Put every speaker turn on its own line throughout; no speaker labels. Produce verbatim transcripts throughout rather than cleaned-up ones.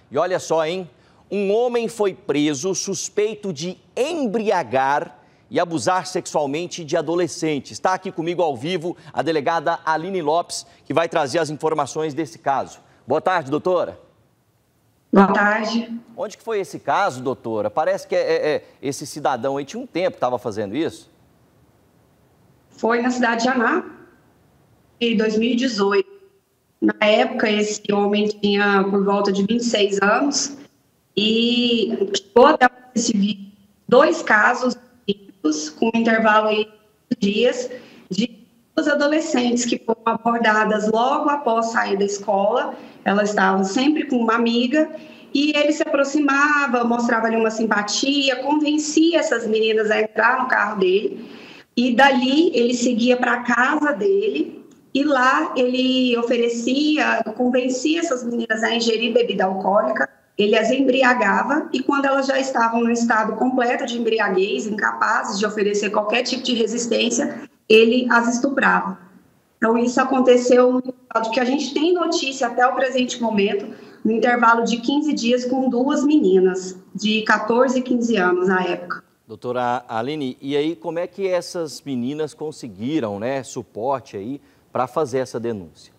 E olha só, hein? Um homem foi preso suspeito de embriagar e abusar sexualmente de adolescentes. Está aqui comigo ao vivo a delegada Aline Lopes, que vai trazer as informações desse caso. Boa tarde, doutora.
Boa tarde.
Onde que foi esse caso, doutora? Parece que é, é, é, esse cidadão aí tinha um tempo que estava fazendo isso.
Foi na cidade de Anápolis, em dois mil e dezoito. Na época, esse homem tinha por volta de vinte e seis anos e chegou até a Polícia Civil dois casos com um intervalo aí de dias de duas adolescentes que foram abordadas logo após sair da escola. Elas estavam sempre com uma amiga e ele se aproximava, mostrava ali uma simpatia, convencia essas meninas a entrar no carro dele e dali ele seguia para a casa dele. E lá ele oferecia, convencia essas meninas a ingerir bebida alcoólica, ele as embriagava e quando elas já estavam no estado completo de embriaguez, incapazes de oferecer qualquer tipo de resistência, ele as estuprava. Então isso aconteceu no intervalo que a gente tem notícia até o presente momento, no intervalo de quinze dias com duas meninas de quatorze e quinze anos na época.
Doutora Aline, e aí como é que essas meninas conseguiram, né, suporte aí para fazer essa denúncia?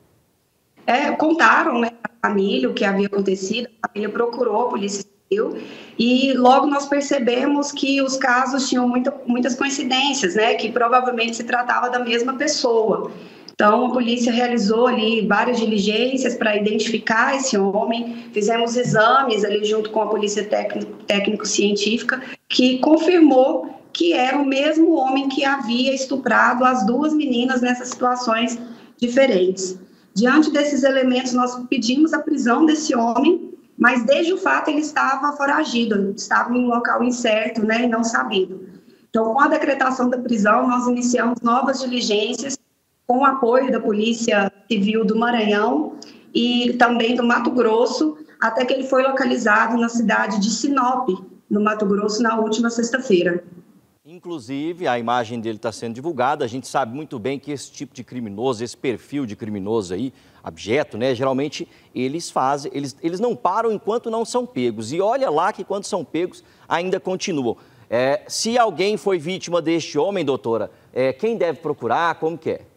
É, contaram, né, a família o que havia acontecido, a família procurou a Polícia Civil e logo nós percebemos que os casos tinham muita, muitas coincidências, né, que provavelmente se tratava da mesma pessoa. Então, a polícia realizou ali várias diligências para identificar esse homem, fizemos exames ali junto com a polícia técnico-científica, que confirmou que era o mesmo homem que havia estuprado as duas meninas nessas situações diferentes. Diante desses elementos, nós pedimos a prisão desse homem, mas desde o fato ele estava foragido, estava em um local incerto, né, e não sabido. Então, com a decretação da prisão, nós iniciamos novas diligências com o apoio da Polícia Civil do Maranhão e também do Mato Grosso, até que ele foi localizado na cidade de Sinop, no Mato Grosso, na última sexta-feira.
Inclusive, a imagem dele está sendo divulgada, a gente sabe muito bem que esse tipo de criminoso, esse perfil de criminoso aí, abjeto, né, geralmente eles fazem, eles, eles não param enquanto não são pegos. E olha lá que quando são pegos, ainda continuam. É, se alguém foi vítima deste homem, doutora, é, quem deve procurar, como que é?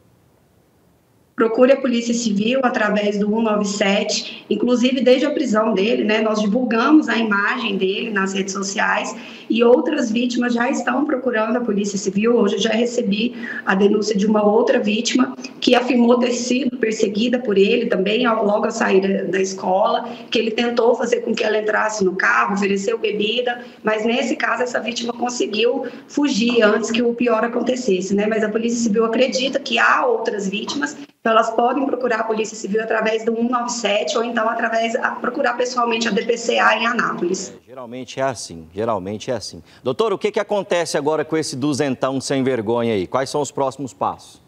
Procure a Polícia Civil através do cento e noventa e sete, inclusive desde a prisão dele, né, nós divulgamos a imagem dele nas redes sociais e outras vítimas já estão procurando a Polícia Civil. Hoje eu já recebi a denúncia de uma outra vítima que afirmou ter sido perseguida por ele também, logo ao sair da escola, que ele tentou fazer com que ela entrasse no carro, ofereceu bebida, mas nesse caso essa vítima conseguiu fugir antes que o pior acontecesse, né? Mas a Polícia Civil acredita que há outras vítimas. Então, elas podem procurar a Polícia Civil através do cento e noventa e sete ou então através procurar pessoalmente a D P C A em Anápolis.
É, geralmente é assim, geralmente é assim. Doutor, o que, que acontece agora com esse duzentão sem vergonha aí? Quais são os próximos passos?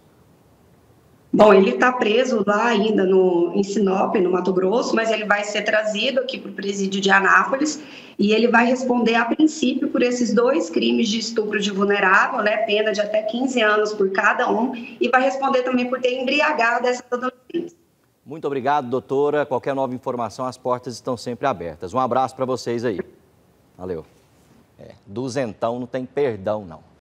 Bom, ele está preso lá ainda no, em Sinop, no Mato Grosso, mas ele vai ser trazido aqui para o presídio de Anápolis e ele vai responder, a princípio, por esses dois crimes de estupro de vulnerável, né, pena de até quinze anos por cada um, e vai responder também por ter embriagado essas adolescentes.
Muito obrigado, doutora. Qualquer nova informação, as portas estão sempre abertas. Um abraço para vocês aí. Valeu. É, duzentão não tem perdão, não.